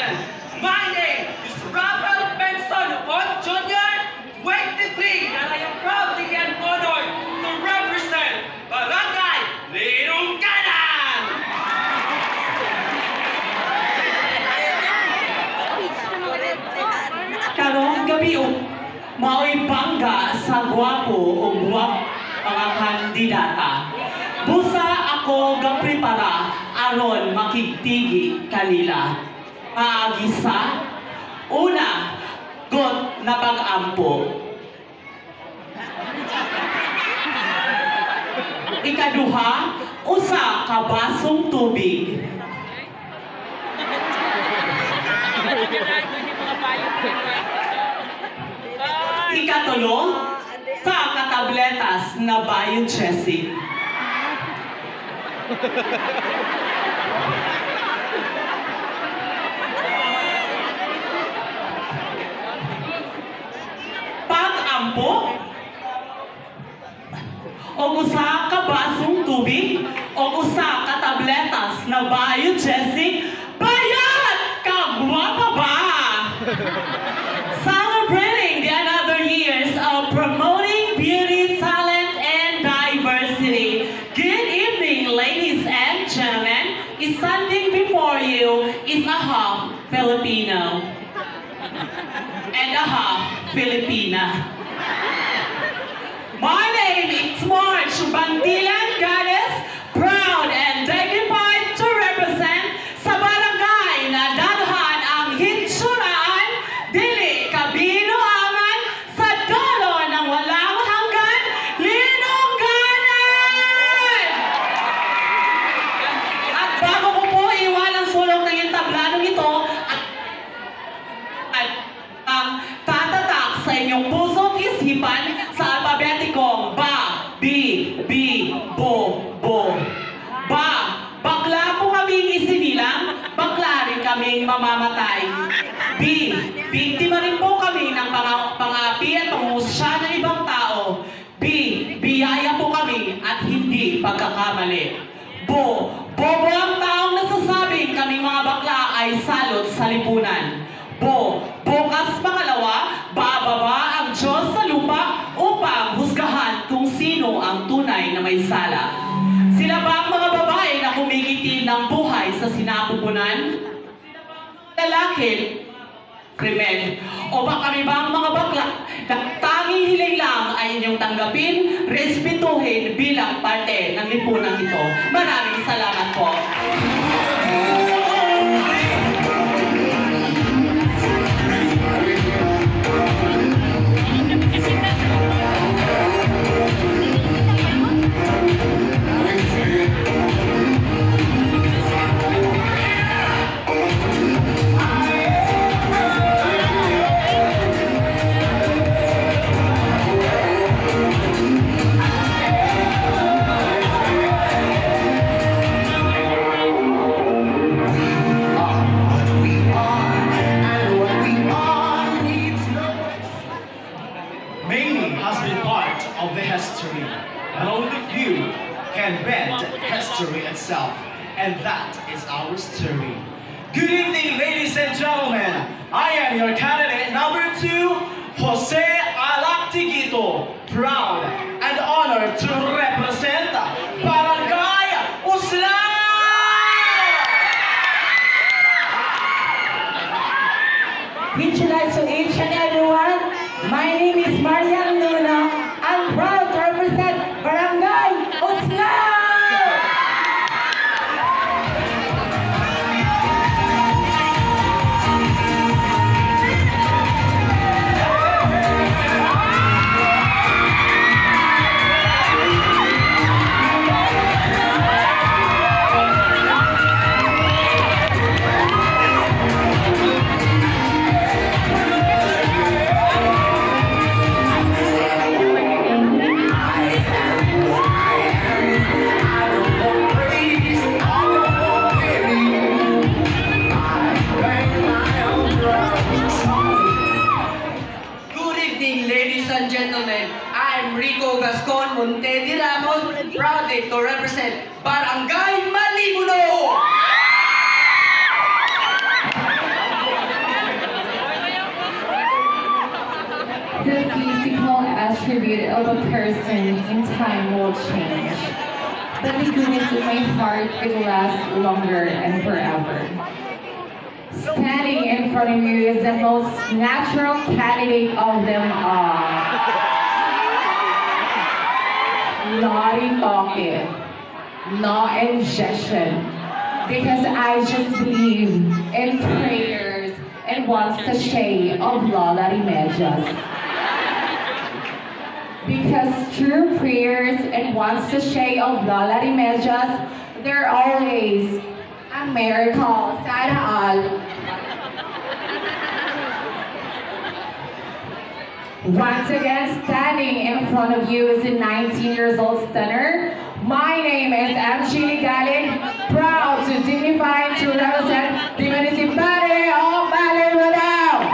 gentlemen, my name is Rafael Benson Ott Jr., 23, and I am proudly and honored to represent Barangay Linungganan! Karong gabi mao'y bangga sa gwapo o guwap mga kandidata. Busa ako gaprepara aron makigtigi kanila. Maagisa, una, got na pag-ampo. Ikaduha, usa ka basong tubig. Ikatulo, sa katabletas na biogesic. Pag-ampo, o usa ka basong tubig, o usa ka tabletas na biogesic, bayad! Kagwapa ba? Celebrating the another years of promoting beauty, talent, and diversity. Good evening, ladies and gentlemen. Standing before you is a half Filipino and a half Filipina. My name is March Bandilan Goddess, proud and dignified to represent sa barangay na daghan ang hinsuraan, dili kabinuangan sa dulo ng walang hanggan, Linungganan! At bago ko po iwan ang sulok ng entablanong ito, at ang tatatak sa inyong puso't isipan sa alpabetikong ba, bi, bo. Ba, bakla po kaming isinilang, bakla rin kaming mamamatay. B, biktima rin po kami ng pang-api at pangusya ng ibang tao. B, biyaya po kami at hindi pagkakamali. Bo, bobo ang taong nasasabing kaming mga bakla ay salot sa lipunan. Bo, bukas pangalawa, bababa ang Diyos sa lupa upang husgahan kung sino ang tunay na may sala. Sila ba ang mga babae na kumikitil ng buhay sa sinapupunan? Lalaki, krimen. O ba kami ba ang mga bakla na tanging hiling lang ay inyong tanggapin, respetuhin bilang parte ng lipunan ito? Maraming salamat po. Of the history, and only few can bend history itself, and that is our story. Good evening, ladies and gentlemen. I am your candidate number 2, Jose Alactiguito, proud and honored to represent Barangay Uslan. Congratulations to each and everyone. My name is Marian Luna. I'm proud to represent Barangay Uslan! Montedi Ramos, proudly to represent Barangay Malibuno! the physical attribute of a person in time will change, but the goodness in my heart will last longer and forever. Standing in front of you is the most natural candidate of them all. Not in talking, not injection, because I just believe in prayers and one sachet of Lola Remedios. Because through prayers and one sachet of Lola Remedios, they're always a miracle. Sana all. Once again, standing in front of you is a 19 years old stunner. My name is MG Galing, proud to dignify to represent the municipality of Ballywoodale.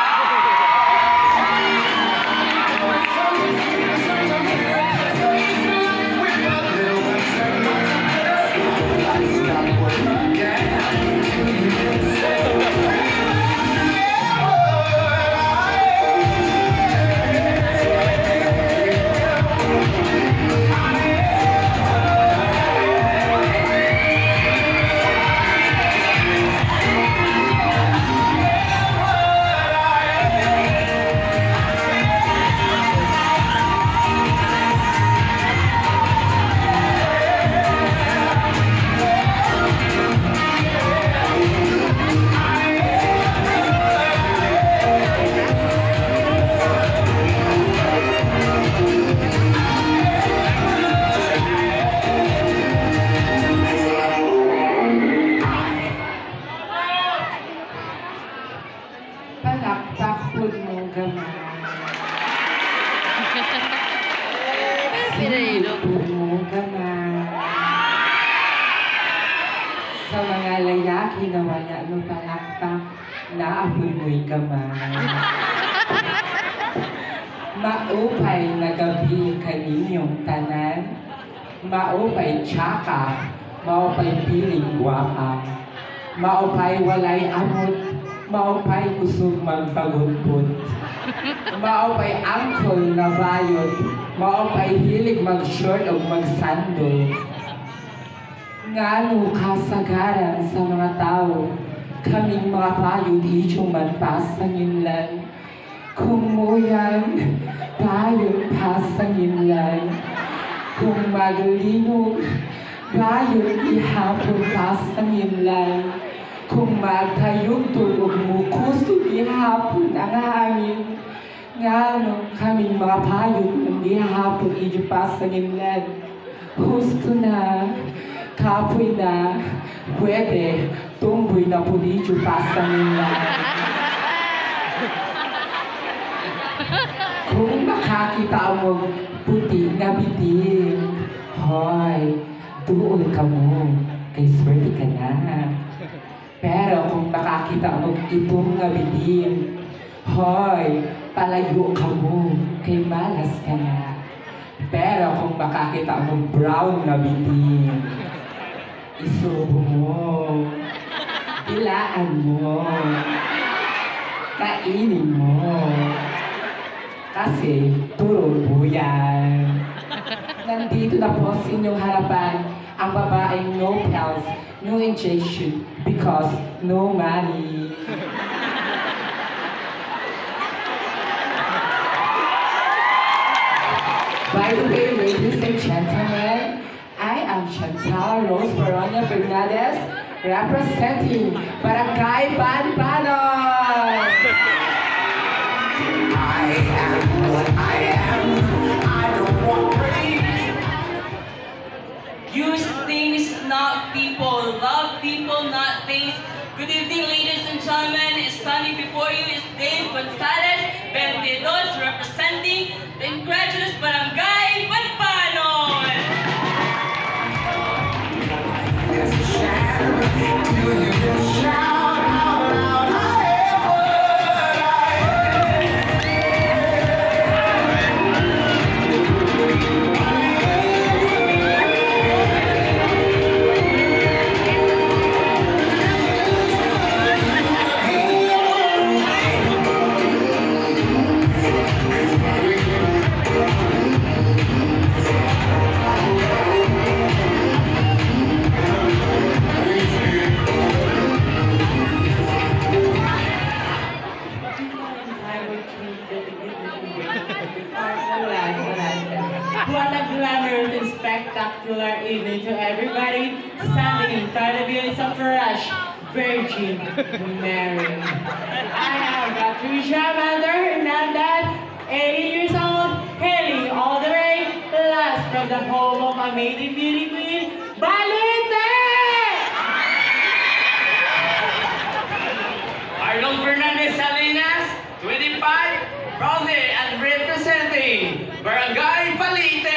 Palakpak po mo gamay. Sinipod mo gamay. Sa mga lalaki na wala mo palakpak, naapoy mo'y gamay. Maupay na gabi kaninyong tanan, maupay tsaka, maupay piling gwapa, maupay walay amot, maupay kusog magpagudpud. Maupay angkol na bayot, maupay hilig mag-short o mag-sando. Ngano kasagaran sa mga tao, kaming mga payod isyong magpasangimlan. Kumuyan, payod pasangimlan. Kung maglinog, payod ihapon pasangimlan. Kung magtayong tulog mo, kusog ihapon ang hangin. Ngano kaming mga payod ng ihapon idyo pasangimlan. Husto na, kapoy na, pwede, tumboy na po idyo pasangimlan. Kung makakita mo puti na bitin, hoy, doon ka mo, kay swerte ka na. Pero kung makakita mo itong nga bitin, hoy, palayo ka mo, kay malas ka na. Pero kung makakita mo brown na bitin, isubo mo, ilaan mo, kainin mo. Kasi turol po yan. Nandito na po sa inyong harapan ang babaeng no pills, no injection, because no money. By the way, ladies and gentlemen, I am Chantal Rose Baronia Bernades, representing Barangay Banbanon. I am what I am. I don't want praise. Use things, not people. Love people, not things. Good evening, ladies and gentlemen. Standing before you is Dave Gonzalez Bendidos, representing the incredulous Barangay Banbanon. There's a shadow. Do you just shout out loud? I am what I am. What a glamorous and spectacular evening to everybody. Standing in front of you is a fresh Virgin Mary. I am Patricia Mother Hernandez, 80 years old, hailing all the way last from the home of amazing beauty queen, Balite! Arnold Fernandez Salinas, 25, proudly and representing Barangay Balite.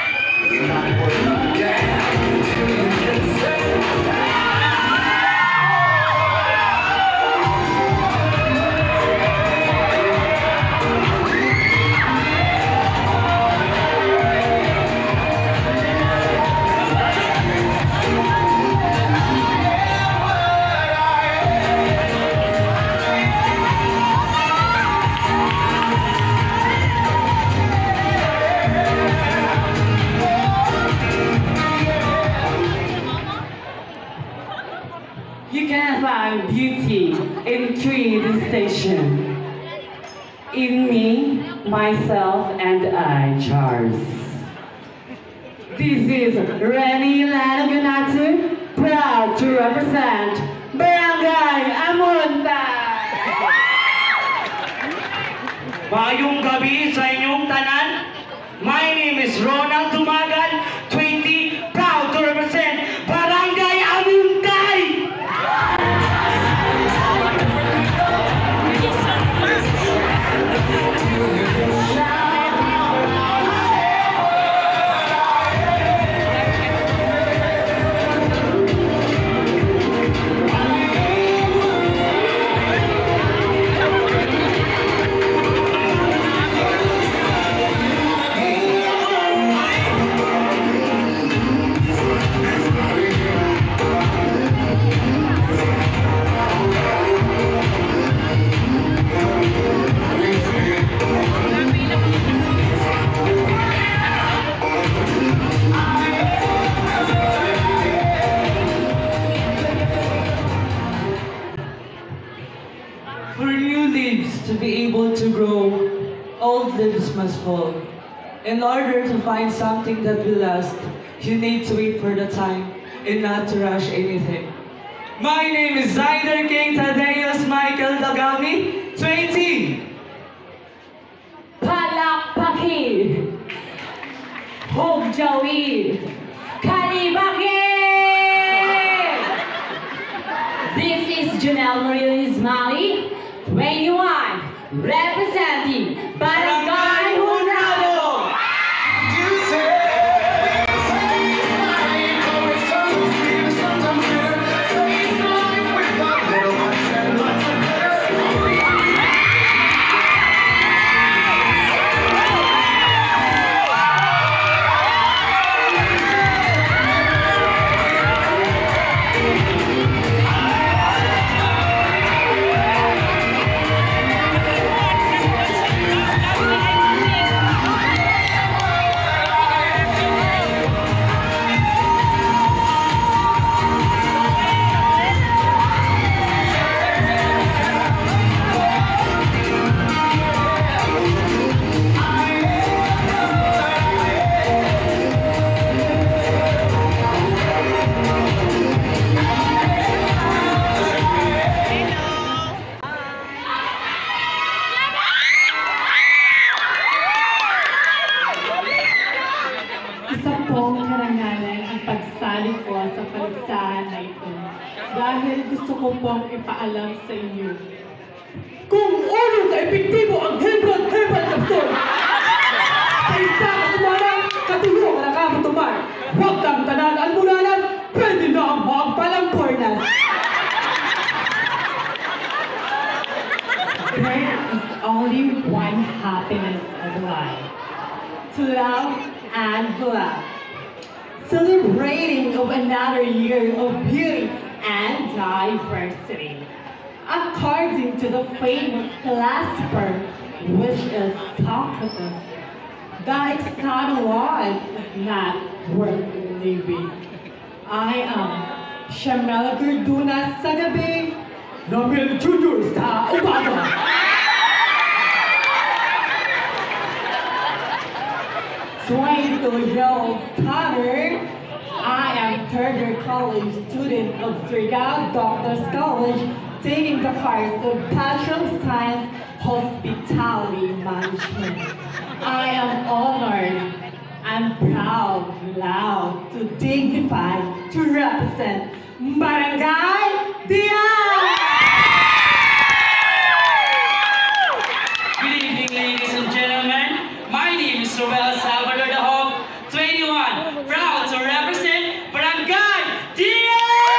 You can find beauty in three distinction. In me, myself, and I, Charles. This is Reni Lanoganatu, proud to represent Barangay Amunta. Mayong gabi sa inyong tanan. My name is Ronald Dumagan, 20, proud to represent Barangay Amuntay. For new leaves to be able to grow, old leaves must fall. In order to find something that will last, you need to wait for the time and not to rush anything. My name is Zaider King Tadeus Michael Dagami, 20. Palakpaki, Hope Joey, Kalibaki! This is Janelle Marie Ismaili, 21, representing Barangay Hunrado. Isa pong karangalan ang pagsali ko sa paligsahan na ito dahil gusto ko pong ipaalam sa inyo kung ano ka-epektibo ang Herbal Capsule. Sa isa ka sumala, katulong ka na kamutumar. Huwag kang tanan ang mulanan, pwede na ang magpalampornas. There is only one happiness of life. To love and love. Celebrating of another year of beauty and diversity. According to the famous philosopher, which is Socrates, the external life is not worth living. I am Shamela Gerduna sa gabi, Namil Junior sa umaga. 22-year-old Connor. I am third-year college student of Surigao Doctors College, taking the course of Bachelor of Science Hospitality Management. I am honored and proud, loud, to dignify, to represent Barangay Dian! Good evening, ladies and gentlemen. My name is Roel Salvador de Hogue, 21, proud to represent Barangay Dian!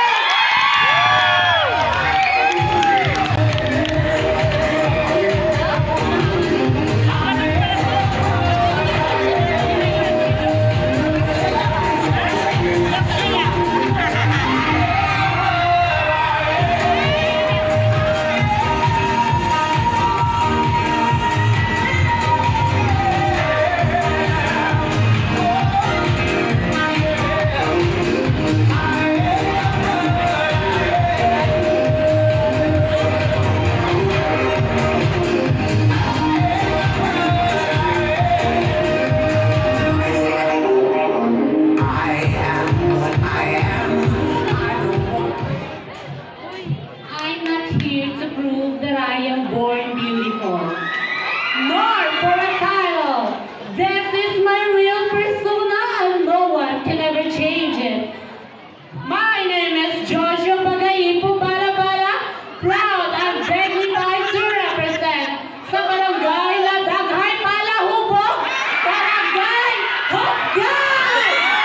I'm not here to prove that I am born beautiful, nor for a title. This is my real persona and no one can ever change it. My name is Jojo Bagayipo Balabala, proud and dignified to represent sa barangay na Daghay Palahubog, Barangay Hugay!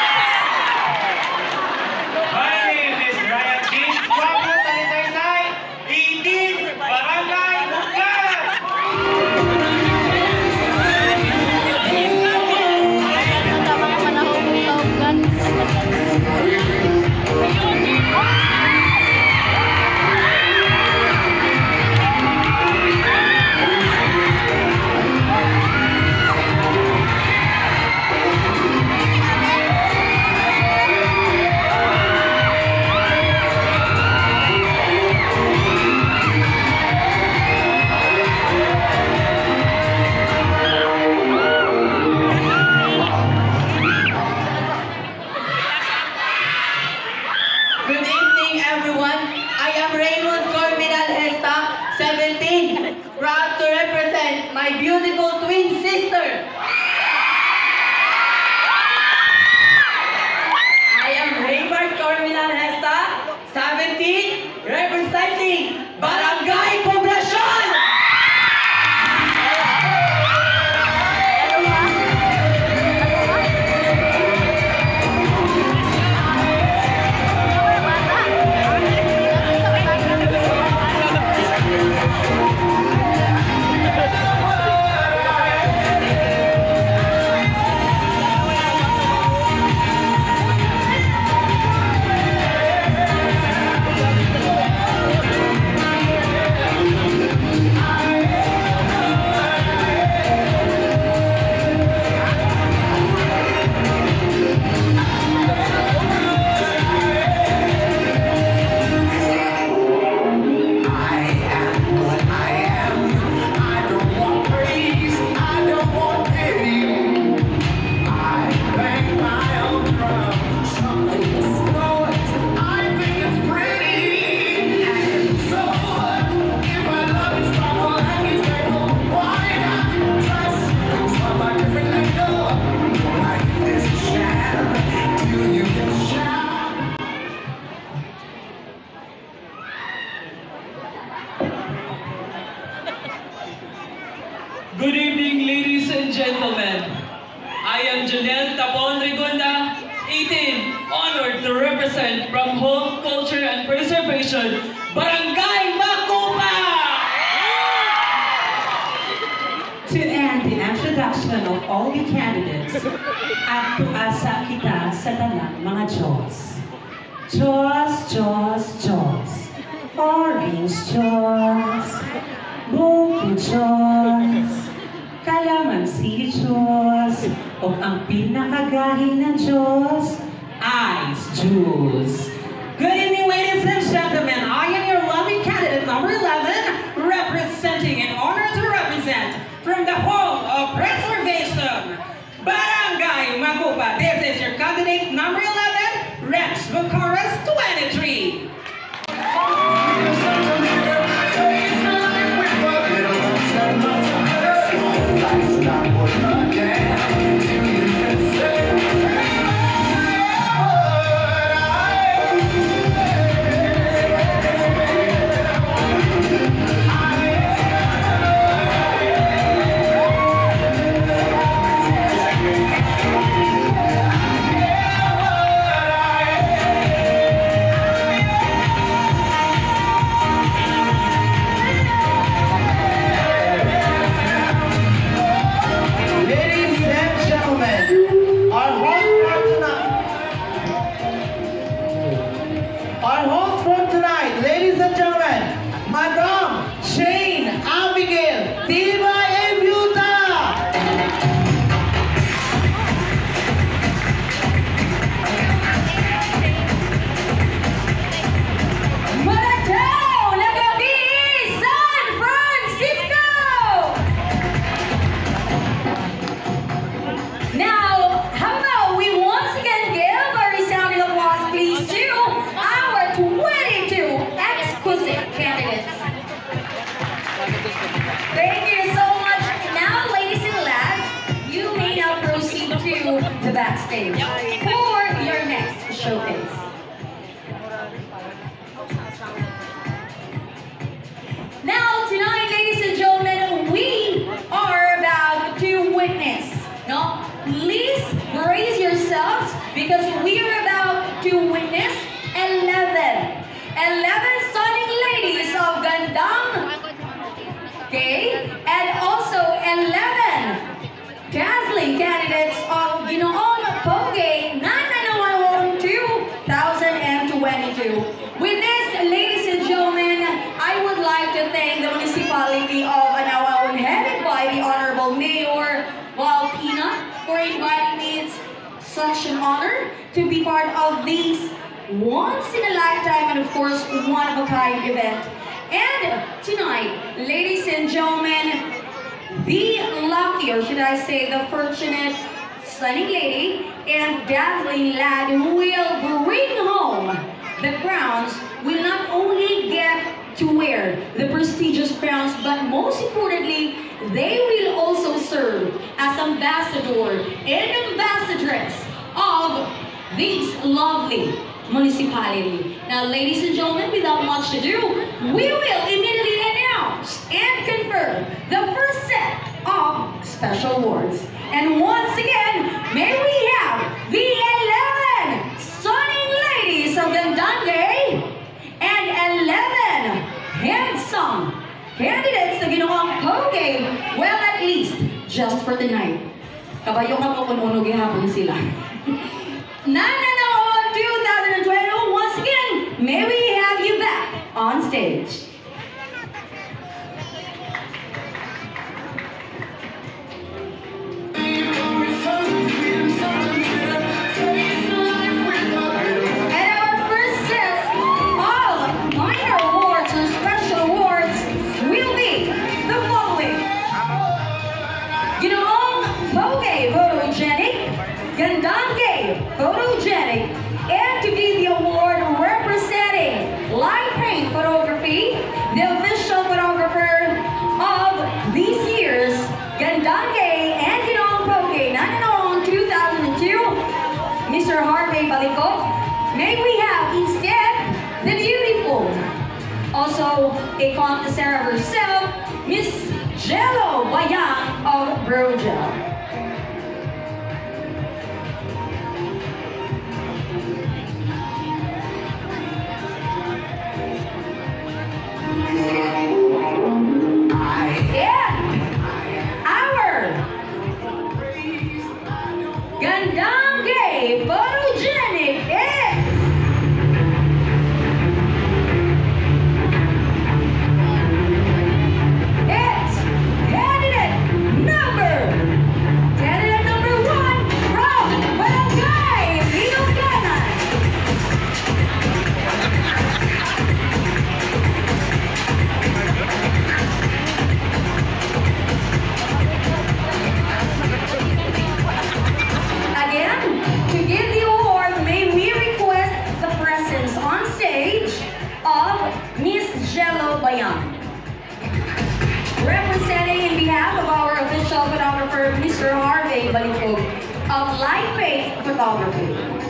My name is Ryan James Guapo Talisaysay, 18, Barangay Bukal! Good evening, everyone. I am Raymond Corvinal Hesta, 17, proud to represent my beautiful twin sister. I am Raymond Corvinal Hesta, 17, representing Barangay Poblacion. Good evening, ladies and gentlemen. I am Janelle Tapon Rigunda, 18, honored to represent from Home Culture and Preservation, Barangay Macupa! To end the introduction of all the candidates, at tuasa kita sa tanang mga Diyos. Diyos, Diyos, Diyos. Orange Diyos. Bukid Diyos. Kalamansi Diyos. O ang pinakagahi ng Diyos, Ice Juice. Good evening, ladies and gentlemen. I am your loving candidate number 11, representing and honored to represent from the home of preservation, Barangay Magupa. This is your candidate number 11, Rex Bucharest 23. Ladies and gentlemen, our host for tonight, ladies and gentlemen, Madam Shane Abigail Diva Evuta. Maratao na gabi, San Francisco! Now, how about we once again give a resounding applause, please, to our 22 exquisite candidates. Thank you so much. Now, ladies and lads, you may now proceed to the backstage for your next showcase. Now, tonight, ladies and gentlemen, we are about to witness. No, please brace yourselves because we are about to witness 11 stunning ladies of Gandang, okay, and also 11 dazzling candidates of Ginoong Poge Nananawawan 2022. With this, ladies and gentlemen, I would like to thank the municipality of Anawawan, headed by the Honorable Mayor Pina, for inviting me. It's such an honor to be part of this once in a lifetime and of course one of a kind event. And tonight, ladies and gentlemen, the lucky, or should I say the fortunate, stunning lady and dazzling lad who will bring home the crowns will not only get to wear the prestigious crowns, but most importantly, they will also serve as ambassador and ambassadress of this lovely municipality. Now, ladies and gentlemen, without much ado, we will immediately announce and confirm the first set of special awards. And once again, may we have the 11 stunning ladies of Gandangay and 11 handsome candidates of Ginoong Poge. Well, at least just for tonight. Kabayo ka mo kung uno gihapon sila. Nananaon 2020, once again, may we have you back on stage. And our first set of minor awards or special awards will be the following. Ginoong Poge Photogenic, Gandangay Photogenic, and to be the award representing light paint photography, the official photographer of this year's Gandangay and Ginoong Poge Nananaon 2002, Mr. Harvey Balikot. May we have instead the beautiful, also a contestant herself, Miss Jello Bayang of Brogel. And our Gandangay Photogenic is it's candidate number 10. Director, Mr. Harvey Balipog of Lightweight Photography.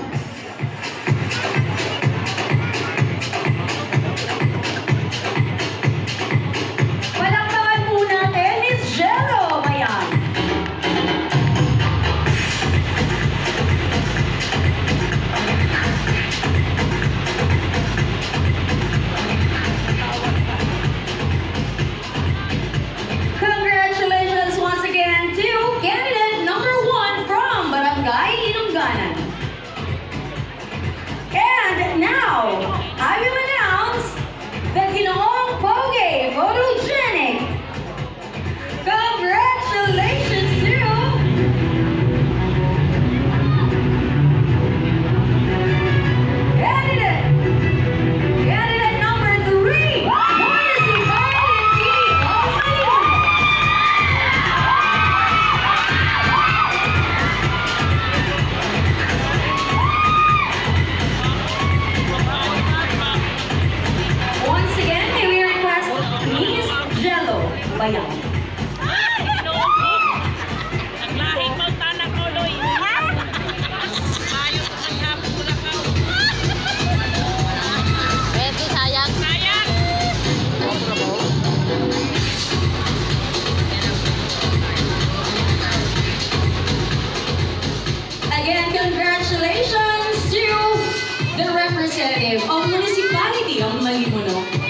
Palakpakan po natin, Miss Jello Bayan. Congratulations once again to candidate number 1 from Barangay Inungganan. And now, I will announce the Ginoong Poge Photogenic. Congratulations to candidate number 3, Municipality of Malibu. Once again, may we request Miss Jello Bayan. Naglahing mo tanang uloy. Ayos ang hapon ko lang ako. Pwede, sayang. Sayang! Again, congratulations to the representative of Municipality of Malibuno,